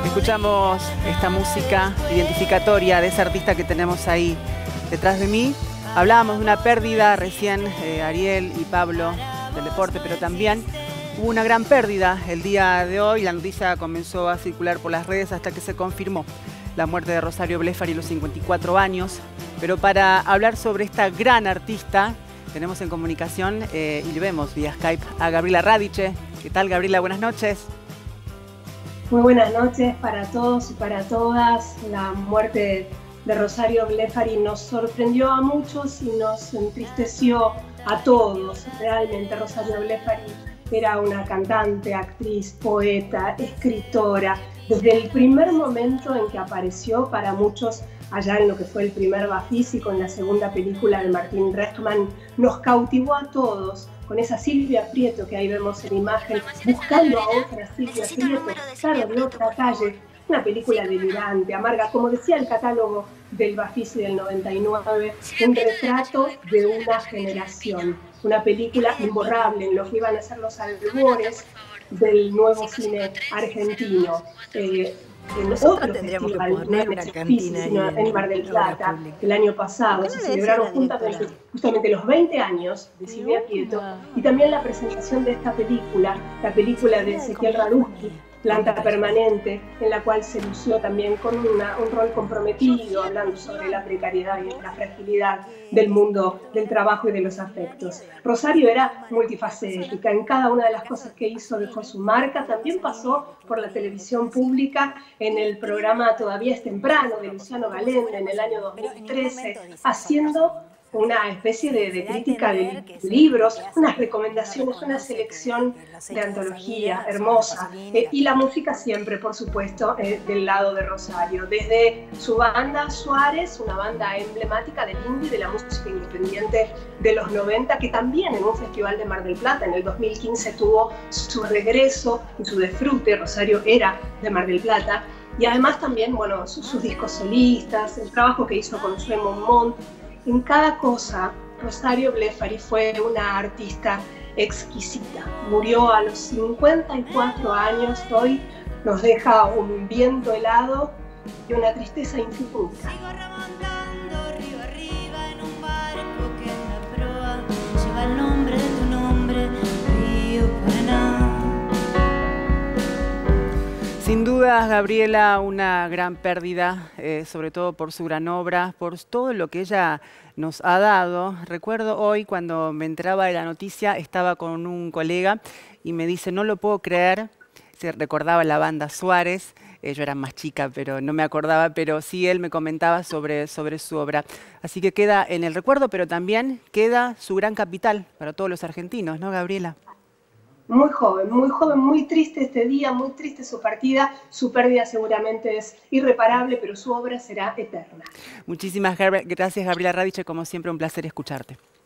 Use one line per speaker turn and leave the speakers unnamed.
Escuchamos esta música identificatoria de ese artista que tenemos ahí detrás de mí. Hablábamos de una pérdida recién, Ariel y Pablo, del deporte, pero también hubo una gran pérdida el día de hoy. La noticia comenzó a circular por las redes hasta que se confirmó la muerte de Rosario Blefari a los 54 años. Pero para hablar sobre esta gran artista, tenemos en comunicación y le vemos vía Skype a Gabriela Radice. ¿Qué tal, Gabriela? Buenas noches.
Muy buenas noches para todos y para todas. La muerte de Rosario Blefari nos sorprendió a muchos y nos entristeció a todos. Realmente Rosario Blefari era una cantante, actriz, poeta, escritora. Desde el primer momento en que apareció para muchos allá en lo que fue el primer Bafisi, con la segunda película de Martín Reckman, nos cautivó a todos con esa Silvia Prieto que ahí vemos en imagen, buscando a otra Silvia Prieto, claro, de otra calle. Una película delirante, amarga, como decía el catálogo del Bafisi del 99, un retrato de una generación. Una película imborrable en lo que iban a ser los albores del nuevo cine argentino. En otro festival, no en ese Bafisi, sino en Mar del Plata, el año pasado, se celebraron justamente los 20 años de Silvia Prieto y también la presentación de esta película, la película de Ezequiel Radusky, Planta Permanente, en la cual se lució también con un rol comprometido, hablando sobre la precariedad y la fragilidad del mundo del trabajo y de los afectos. Rosario era multifacética, en cada una de las cosas que hizo dejó su marca. También pasó por la televisión pública en el programa Todavía es temprano de Luciano Galende en el año 2013, haciendo una especie de crítica de libros, unas recomendaciones, una selección de antología hermosa y la música siempre, por supuesto, del lado de Rosario. Desde su banda Suárez, una banda emblemática del indie, de la música independiente de los 90, que también en un festival de Mar del Plata en el 2015 tuvo su regreso y su disfrute. Rosario era de Mar del Plata. Y además también, bueno, sus discos solistas, el trabajo que hizo con Sue Monmont. En cada cosa, Rosario Blefari fue una artista exquisita. Murió a los 54 años. Hoy nos deja un viento helado y una tristeza infinita.
Sigo remontando río arriba en un barco que en la proa lleva el nombre de tu nombre, Río Paraná.
Sin duda, Gabriela, una gran pérdida, sobre todo por su gran obra, por todo lo que ella nos ha dado. Recuerdo hoy cuando me enteraba de la noticia, estaba con un colega y me dice, no lo puedo creer, se recordaba la banda Suárez. Yo era más chica, pero no me acordaba, pero sí él me comentaba sobre su obra. Así que queda en el recuerdo, pero también queda su gran capital para todos los argentinos, ¿no, Gabriela?
Muy joven, muy triste este día, muy triste su partida. Su pérdida seguramente es irreparable, pero su obra será eterna.
Muchísimas gracias, Gabriela Radice. Como siempre, un placer escucharte.